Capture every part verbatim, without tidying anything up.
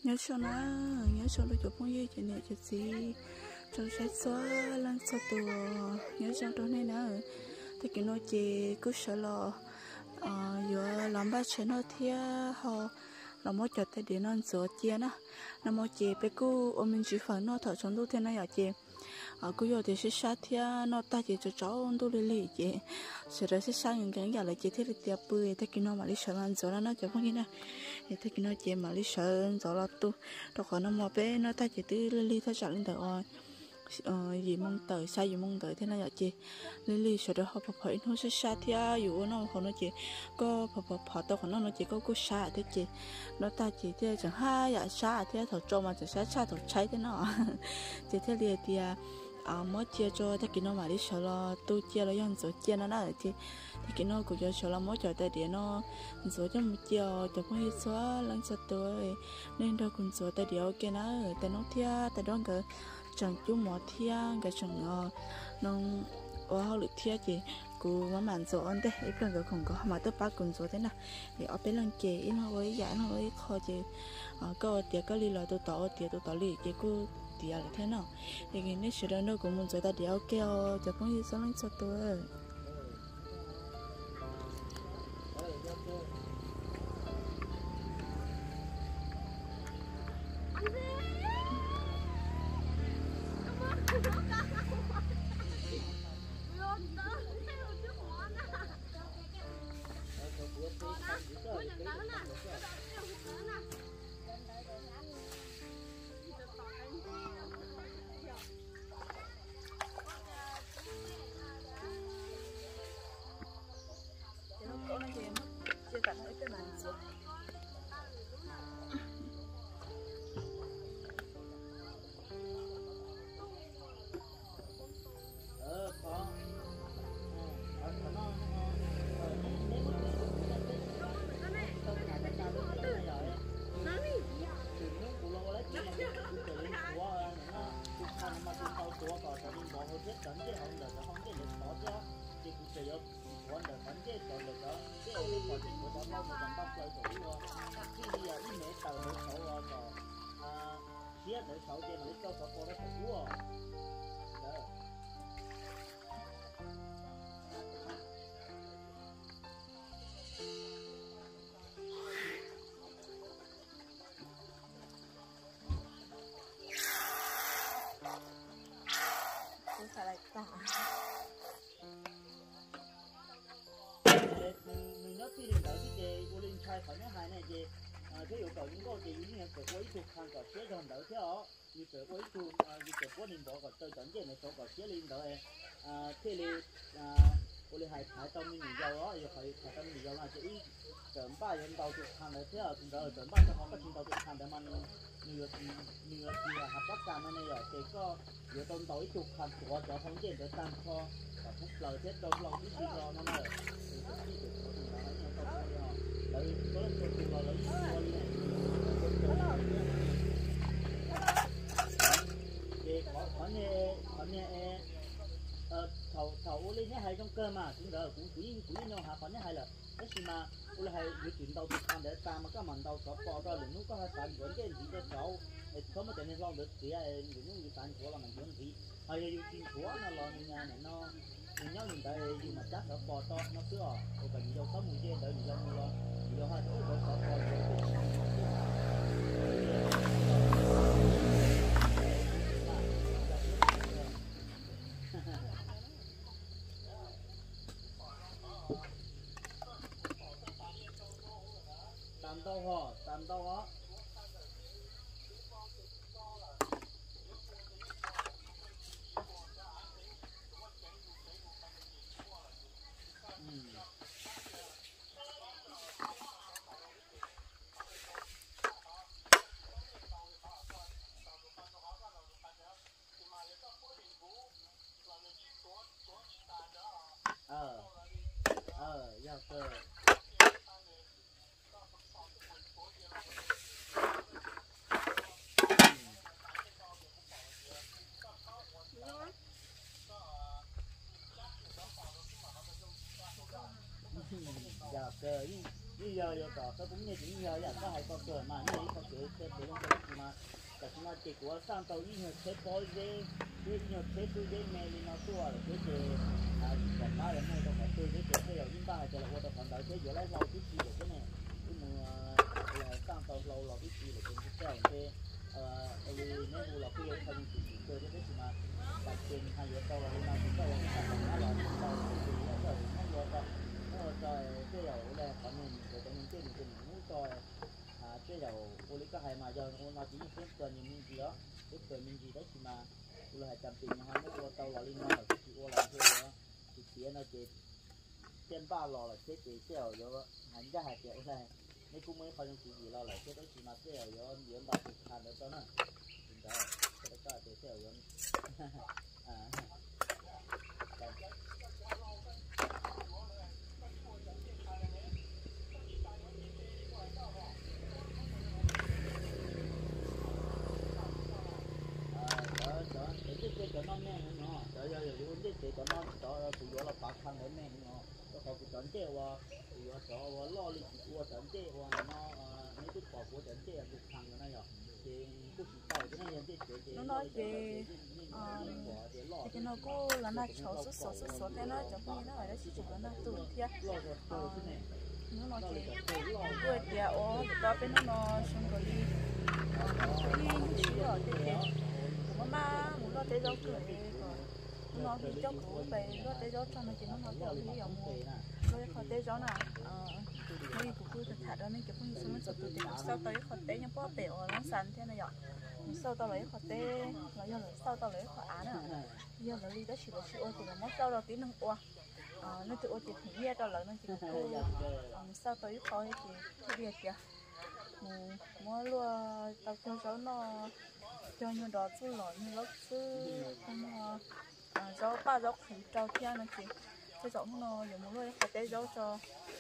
nhớ cho nó nhớ cho nó chụp phong như chuyện này chuyện gì trong sách xóa lên sau tù nhớ cho đó này nữa thì cái nó chỉ cứ sợ lo vừa làm ba chuyện nó thì họ làm một chuyện để nó sửa chia nó nó một chỉ bé cô ôm mình chỉ phải nó thở trong lúc thế này ở chị ở cô giờ thì sẽ sát thì nó ta chỉ cho cháu tôi đi lì chị sẽ ra sẽ sát những cái là chị thấy được tiệp bưởi thế cái nó mà đi sợ lan rồi nó cho phong như này thì thế cái nó chị mà đi sợ rồi là tu đâu có nó mà bé nó ta chỉ tư lì thôi trả lên đời rồi gì mong tới sai gì mong tới thế này chị lì sợ đó họ phật phải nó sẽ sát thì dù nó không nó chị có phật phật phật tao của nó nó chỉ có cô sát thế chị nó ta chỉ thế chẳng hai ya sát thế thầu trâu mà chỉ sát sát thầu cháy thế nó chỉ thế liền thì à mới chia cho thế cái nó mà đi sợ là tôi chia là yon số chia nó là chị thì cái nó cũng cho sợ là mới cho tay điện nó số cho một chia cho con hết số lần sau tôi nên đâu cũng số tay điện ok nó tay nó thia tay đó cái chẳng chú mỏ thia cái chẳng nó ở hậu lực thia chị cô mà màn số anh đấy ít lần cái không có mà tôi bắt cùng số thế nào thì ở bên lần chị nó với giải nó với kho chị có tiệt có li là tôi tỏ tiệt tôi tỏ li chị cô thì là thế nào thì cái này sẽ đâu cũng muốn cho ta đeo keo cho con gì sao lên cho tôi khỏi nhớ hai này gì cái yêu cầu những cái gì những cái quấy thuộc hàng cả chế cho đỡ thế đó như cái quấy thuộc như cái quấy linh bỏ cả tôi chọn cái này số cả chế linh đỡ thế là tôi lấy hai hai tông mình dầu đó giờ phải hai tông mình dầu là chỉ chọn ba nhân đầu thuộc hàng đỡ thế đó chúng ta chọn ba cho họ có trình đầu thuộc hàng để mà nhiều nhiều thì là hợp tác cả này rồi thì có nhiều tông đầu thuộc hàng của cho không chế để tăng cho và phúc lời thế tông lòng ít đi cho nó này thầu thầu lên nhé hay trong cơ mà chúng ta cũng chỉ chỉ nhau hạ còn nhé hay là cái gì mà tôi hay dự chuyển đầu từ tham để ta mà các màn đầu có bỏ ra liền lúc có hai sản vẫn cái gì cho cháu có một cái này lo được thì những những sản của là mình vẫn thì hay dự chuyển của nó lo nhà này nó mình nhớ mình tại nhưng mà chắc nó bò to nó cứ ở còn cần nhiều có mùi trên đợi nhiều nhiều nhiều hai chỗ có có tam đâu hả tam đâu á ờ ờ giao cơ giờ cơ như giờ giờ có cái cũng như chỉ giờ là có hai con cờ mà như có cờ cờ cờ chỉ của sang tàu như là chế bói dê như là chế tôi dê mẹ đi nó tua là chế chế à còn ba là mua tao phải tôi chế chế cái đầu những ba là tôi còn đợi chế giờ lấy lâu cái gì được cái này cái mùa là sang tàu lâu là cái gì là cái cái treo cái ờ nếu mua là cái không chỉ chơi cái gì mà đặt tiền hai giờ tàu là hôm nay chúng ta là cái sản phẩm là tàu cái gì là rồi không có tàu nó rồi cái đầu là còn mình rồi còn mình cái mình cái mình muốn cho à cái đầu ô lý cái hay mà giờ nó chỉ những cái tuần những gì đó cái tuần những gì đấy thì mà là hai trăm tiền mà hai nó tàu là liên quan là cái ô là cái đó thì tiền nó chỉ trên ba lò là cái cái cái đầu đó hành ra hai triệu này mấy cũng mấy khoai những gì lo lại cái đấy thì mà cái đầu đó dưỡng bao nhiêu hàng nữa cho nó đó cái đó cái cái đầu đó à cái cái nó men nó trời ơi rồi cái cái nó đó tụi nó là bạc thằng ở men nó có có cái trận chơi qua tụi nó cho lo đi qua trận chơi qua nó mấy cái cỏ của trận chơi được thằng cái này rồi thì cái tàu cái này cái cái nó nói về thì nó cô là nó chó số số số số thế nó chẳng có gì nó phải nó chỉ chụp nó tụt kia nó nói về quê kia ô đó bên nó nó xong rồi đi đi chỉ ở thế thế mà muốn lo tế giáo cười nó bị cho cụ về lo tế giáo cho nó chỉ nó nói theo lý do mua rồi họ tế giáo nào mấy cụ cứ thật thật đó nên kiểu không xong nó tự tìm sau tới họ tế nhưng có bể ở nó sẵn thế này vậy sau tao lấy họ tế là do là sau tao lấy họ án à do là đi đó chỉ là chỉ ô thì là mất sau đó tí nâng ô nó tự ô thì thử nghe tao lấy nó chỉ cô sau tới họ thì cái việc kìa mua luôn tao cho cháu nó cho như đó chú lọ như lớp sư không cháu ba cháu khử cháu thiên này chị cái cháu nó dùng một loại hạt tế cháu cho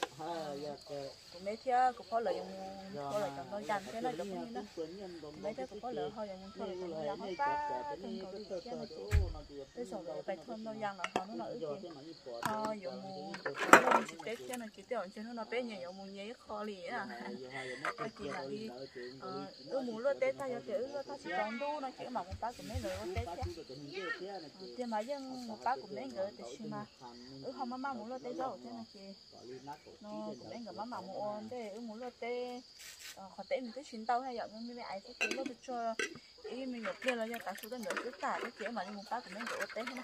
mấy thia cũng có lợi dùng có lợi chọn nó dàn thế này được không nhá mấy thia cũng có lợi họ dùng thôi là nó dàn họ ba trong cầu đi kia này chị cái cháu lợi bài thơm nó dàn là họ nó lợi gì họ dùng một nó chỉ tế kia này chỉ tế ở trên nó bé nhiều dùng một giấy kho lì à cái chị là đi ư muốn luôn tế ta cho tiểu luôn ta chỉ còn đu nó chỉ mà một bác của mấy người có tế kia tiền mà dân một bác của mấy người thì xí mà ư không mà muốn luôn tế dầu thế này chị nó của mấy người mà mà mua thế ư muốn luôn tế họ tế mình tế chuyến tàu hay vậy nhưng mà ai sẽ tế luôn cho ý mình nhập tiền là cho cả số tiền nữa cứ cả cái kiểu mà một bác của mấy người có tế thế này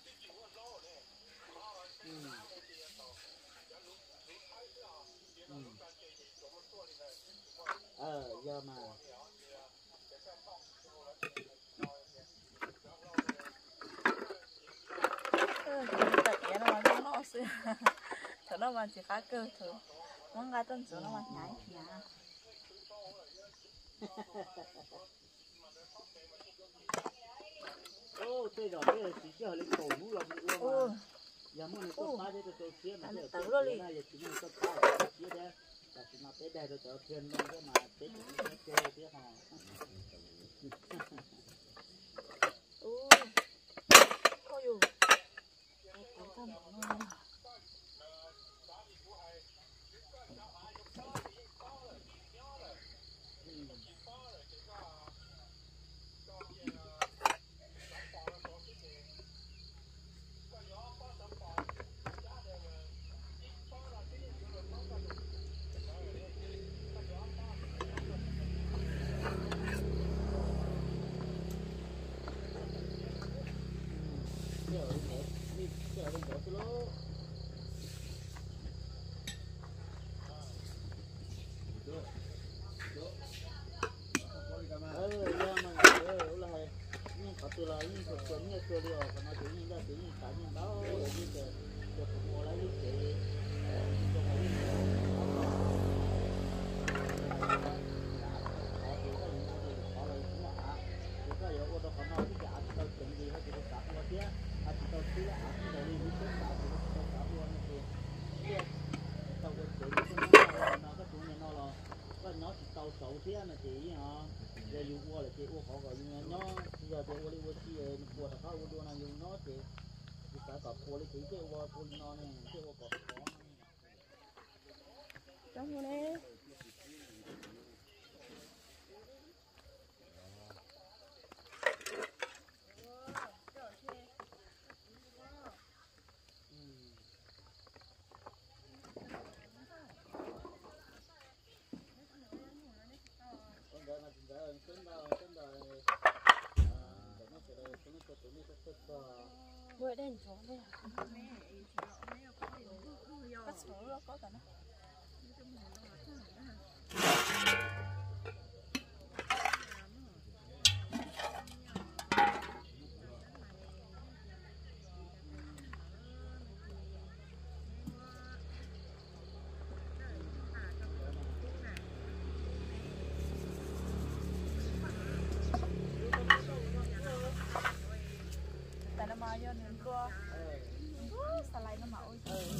ờ giờ mà nó mà nó nó xưa thở nó mà chỉ phá cơ thử món gà tân sữa nó mà nhảy nhả ô thế rồi bây giờ chỉ cho lấy cổ mũ là bị uống mà giờ mua này tôi phá để tôi xía mà tôi tự này giờ chỉ mua tôi phá xía đấyแต่ที่มาเตะได้เราจะเพื่อนลงก็มาเตะเตะเตะเตะหอโอ้ก็อยู่เขาทำอะไรtừ là những cái chuyện như kia đi ở còn nó chỉ như là chỉ như cá nhân đó như cái cái phục vụ lại như cái cho mọi người họ là cũng là thì có nhiều ô tô còn nó cái giá tao chuyện gì nó chỉ có cả một kia à chỉ tao cứ là à cái này đi cái cả thì nó cả luôn thì kia tao cái chuyện nó nó cái chuyện này nó là cái nó chỉ tao sầu thế mà chỉ hả giờ dùng qua là chỉ qua họ gọi nó giờ thì qua đi qua chi qua thằngเขาดูนะdùng nó thì thì cả cả qua đi chỉ cái qua qua nó này cái qua có có trong rồi đấy rồi tính rồi tính rồi bữa đen chỗ đây có số có cả nó vô nướng qua, xà lay nó màu.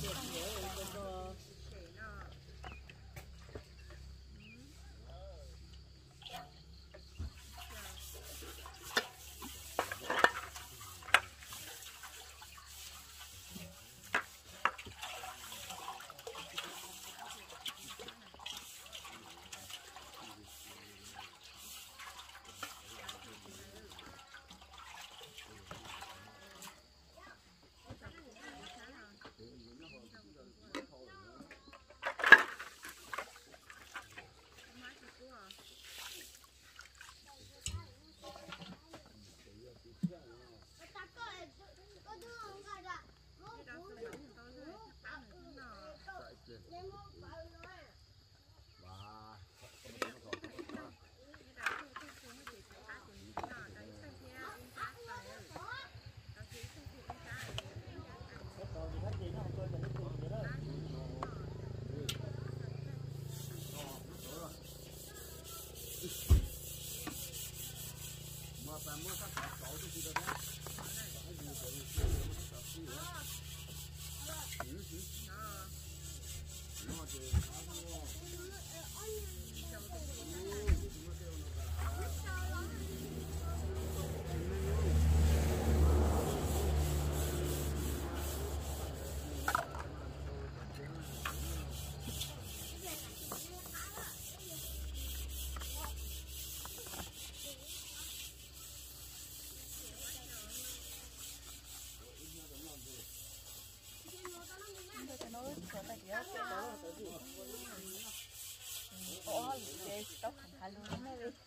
Ôi, cái tóc thành hai luôn đấy đi.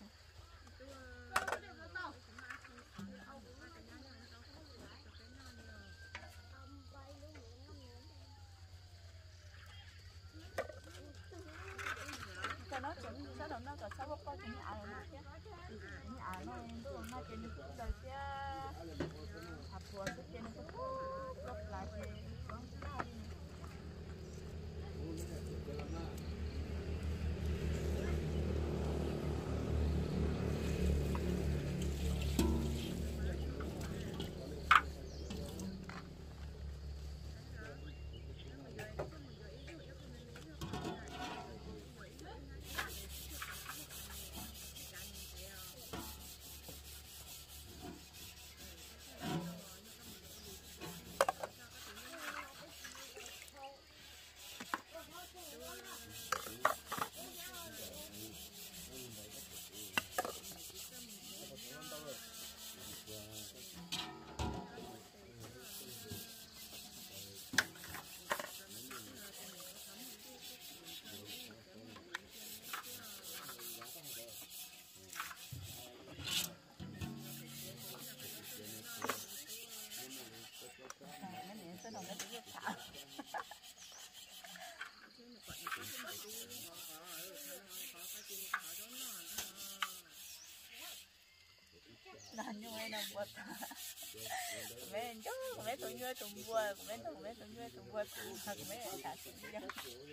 Cho nó chuẩn sao đâu nó có sao có có chuyện nhà rồi chứ. Nhà nó tôi mà trên cái đời chứ. Hạt bùa xuất trên nó có lọc lại thì con sao đi. Nah, nyuai nak buat. Kemen tu, kemen tu nyuai tu buat, kemen tu kemen tu nyuai tu buat tu, kemen tak siap.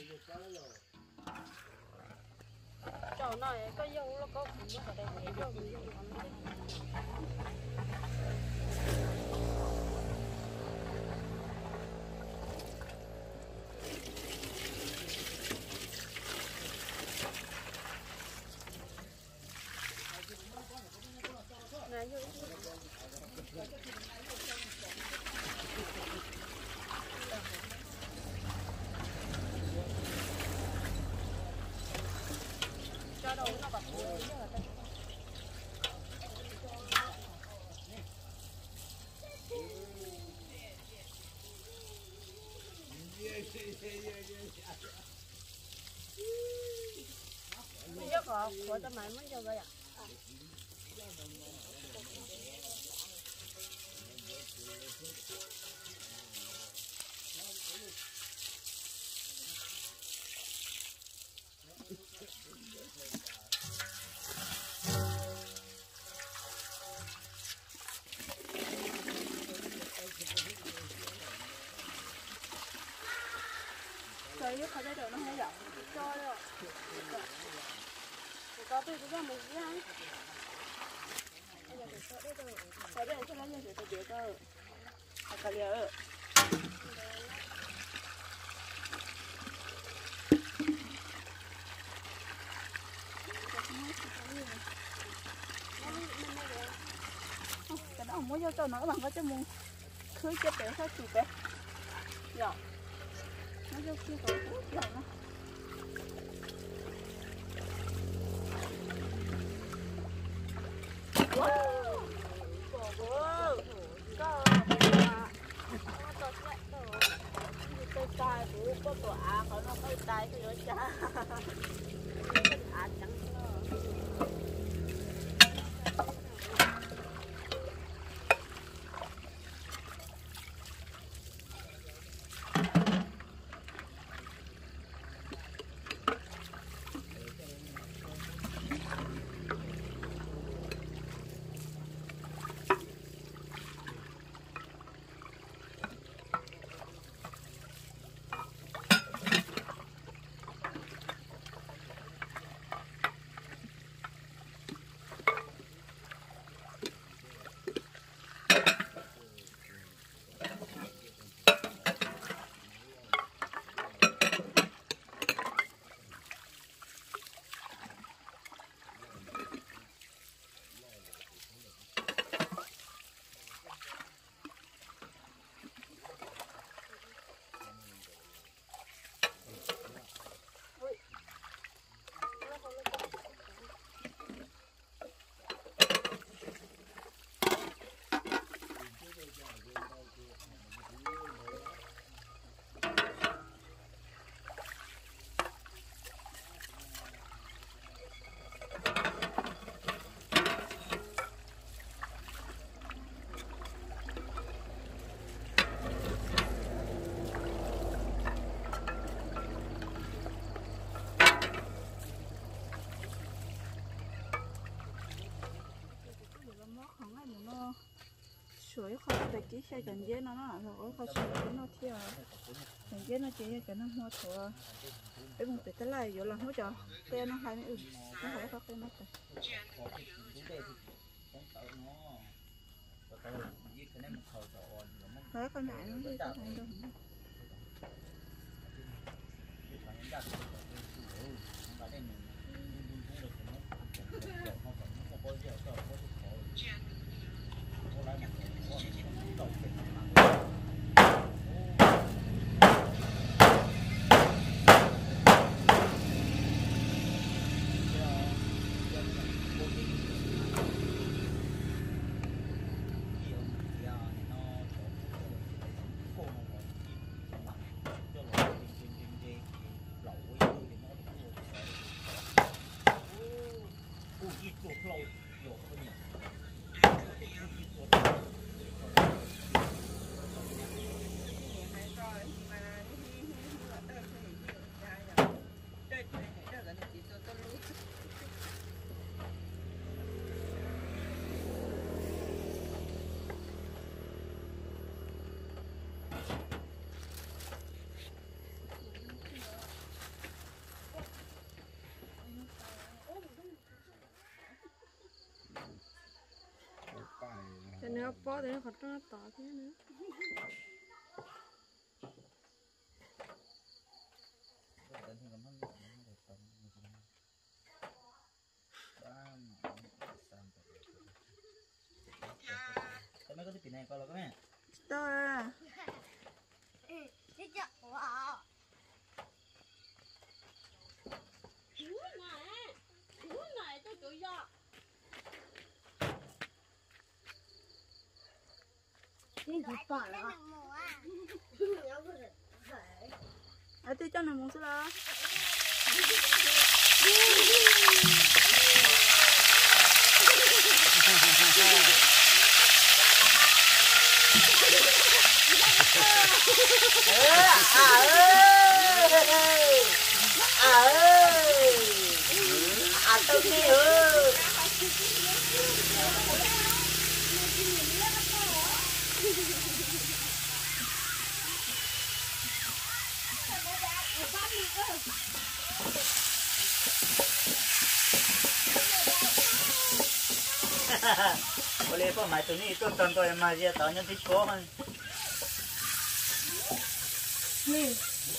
Chỗ này có dâu nó có cũng có đây để dâu gì cho đâu nó bật lên chứ là ta bây giờ có học của tao mày mới cho vậy ạ. Trời ơi, khỏi đây được nó hay giọng cho rồi. Có tôi cũng ra một cái này. Bây giờ phải sợ đấy rồi. Sợ đấy cho nó lên để tôi biết cơ. Thật cả liệu. Cái đó không muốn cho tôi nó bằng cái mông khứ chết béo sao chịu bé. Dạ. Nó vô kia có hút dầu nó. Wow! Cổ bố! Có có sẽ đồ. Tôi tài bố có tổ á, có nó có tài thì nó chá. Á trắng nó. Suối không phải chỉ xe gần dễ nó nó là rồi không suối nó theo gần dễ nó chỉ cái nó mua thua cái vùng tây lại rồi là hỗ trợ tên nó hay nó nó hay có tên nó đấy con nhảy nó đi cái này đâu Nếu bỏ thì nó khó nó tỏ thế nữa. Mấy có cái này coi là cái này. Tôi à. Ừ, đi chợ của họ. Chú này, chú này tôi tự do. Đi chợ phải à? Ở tôi cho nó muốn sao đó. à tôi đi ơi boleh apa mai tu ni tu tonton yang mai dia tahu nanti show kan ni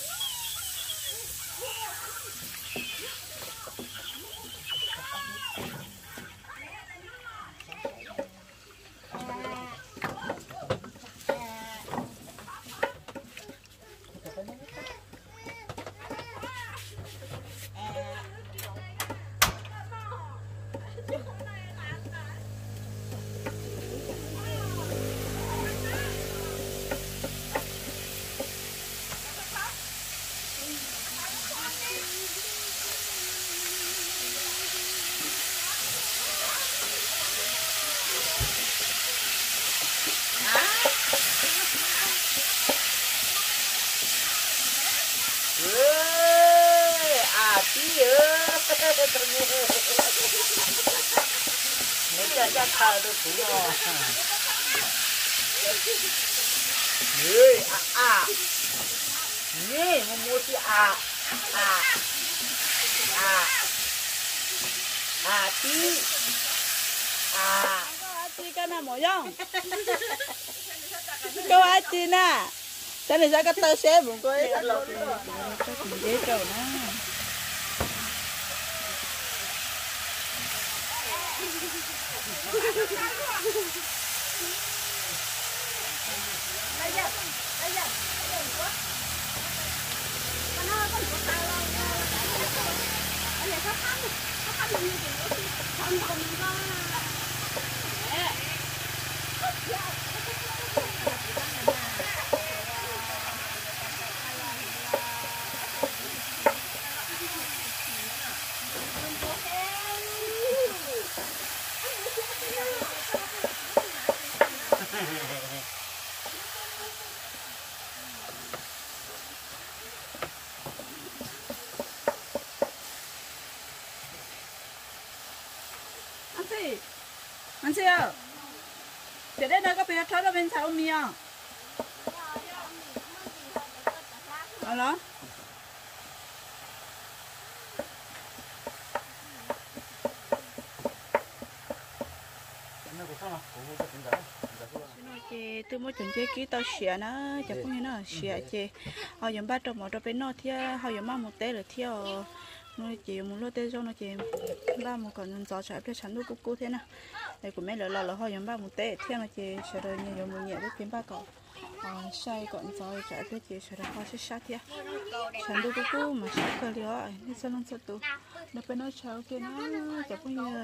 chắc thà được cũng ngon. Người à à, nghe một một tí à à à à tí à. Chị cái nào mỗi giống? Câu ai chị nè? Thế này ra cái tơ xe bụng tôi. Dễ trầu nè. Bây giờ, bây giờ, bây giờ con nó con của tao lo bây giờ nó khăn nó khăn như thế nó không không có anh chị ơi, để đây nó có bị thoát ra bên sau mi à? Alo? Chị tôi mới chuẩn chế ký tao xỉa nó, chả cũng như nó xỉa chị, họ dùng ba trăm một trăm bên nó thì họ dùng ba một té là theo nó chỉ muốn lót té cho nó chị ba một còn gió chạy phía chắn đu cú cú thế nào, đây của mấy lỡ lỡ họ dùng ba một té theo nó chị sẽ rồi nhiều dùng một nhẹ để kiếm ba cỏ, sai còn gió chạy phía chị sẽ rồi họ sẽ sát theo, chắn đu cú cú mà sát cơ liễu, nên sao nó sát tu, nó bên nó cháu kia nó chả cũng như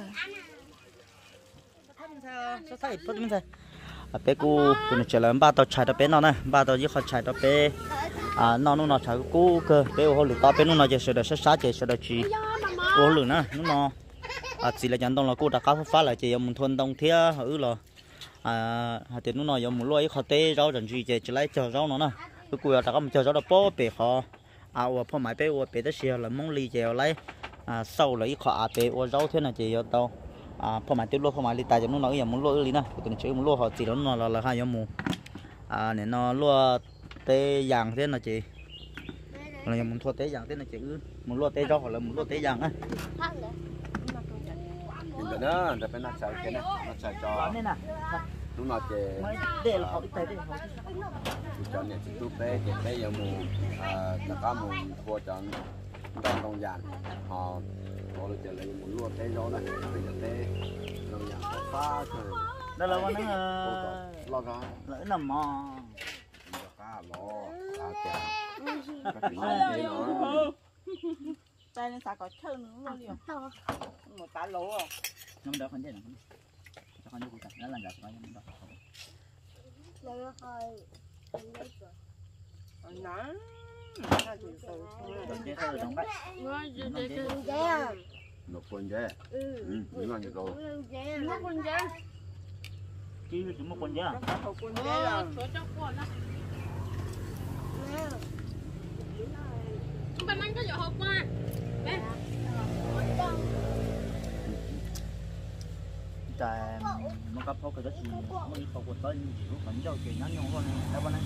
sao thấy bớt mình rồi bé cô tụi nó chờ là ba tàu chạy到bé nó này ba tàu chỉ họ chạy到bé à nó nó nó chạy cô cơ bé họ lụt tao bé nó nó chỉ sợ là sát sát chỉ sợ là chỉ họ lụt nữa nó nó à chỉ là nhận đông là cô đã cáo phát lại chỉ muốn thôn đông thía ở là à họ tiền nó nó giờ muốn lôi họ tê rau rần gì chỉ lấy chờ rau nó nè cái cô đã có một chờ rau đã bó bé họ à ở phong máy bé ở bé đó xia là mong ly chèo lấy à sau lấy họ à bé ở rau thế này chỉ ở đâu àพอมาติดลวกพอมาลิตาจะนู้นเราอย่างมุนลวกเลยนะตัวนี้ชื่อมุนลวกเขาจีแล้วนู้นเราเราให้ยามูอ่าเนี่ยnóลวกเตยอย่างthế nào chị làอย่างมุนทั่วเตยอย่างthế nào chịมุนลวกเตยรอhoặc làมุนลวกเตยอย่างá nhìn đó là phải nát sợi cái này nát sợi cho lúc nào chị để là họ ít tay đi cho nên chị tu bé chị bé giờ mù là có mù thua cho trong đông giàn họ họ được lấy một lúa té gió này bây giờ té đông giàn có phá trời đó là con nó lo cá lỡ nằm mò cá lo cá chả cá tính gì nữa tay nó xả có chân nữa luôn liền một cá lố à nó đỡ con chết nào cho con đi cụ nó là giả cho con đó rồi hơi nói chế thôi đồng bách nó con dê ừ nó như câu nó con dê chỉ chỉ một con giá Hậu quân thế Ờ, là chỗ cho con đó. Bên anh có dầu hộp qua. Bé. tại một cặp phô cái đó chỉ mới phô của tôi chỉ có cho chuyện nhắn nhau thôi này bạn này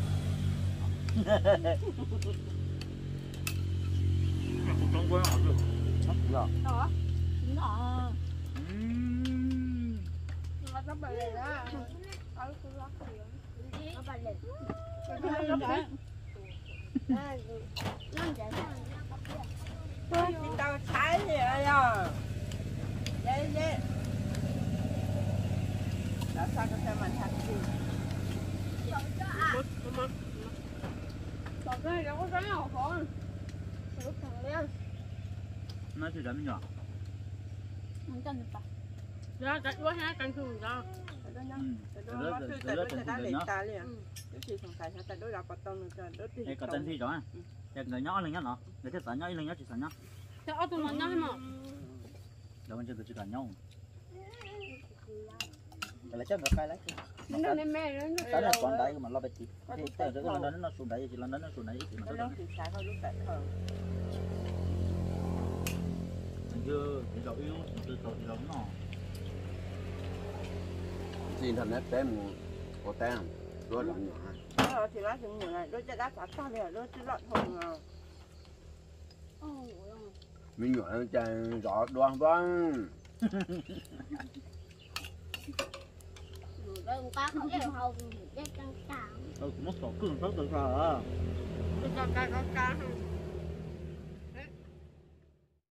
cũng trong quên họ được Đó. Nó nó rất là lẹ đó. Ở cái lót Nó bà lên. thì tao thái gì vậy à? Vậy vậy. Đã sao có thể mà thật gì? Còn cái này đâu có cái nào khổ. Lúc thằng lên. nói chuyện làm nhỏ Không cần được. Ra cái quá ha cần thường ra. Đó nhá. Đó nó thư tại đó ta liền ta liền. Cái gì không phải tại đó là có tông rồi đó thì. cái tên gì đó cái người nhỏ lên nhá nó để cái sản nhỏ lên nhá chỉ sản nhỏ Thế ở tụi mình nhá mà. đâu mình chưa được chỉ cả nhau cái lấy chắc được cái lấy Nó nên mẹ nó. cái này còn đấy mà lo bệt chị thì từ từ lần đó nó xuống đấy chỉ lần đó nó xuống đấy chỉ mà Nó thì xài thôi lúc tại thờ. như cái dầu yêu từ từ thì nó xin thật nét tem có tem rồi làm nhỏ Đó thì lá chừng này đôi chân đá xả ta liền đôi chân lợn hồng à. mình nhỏ lên chàng rõ đoan vâng Đừng có không đều hồng để căng cẳng. ừ nó sổ cứng rất được rồi Cái con cá con cá.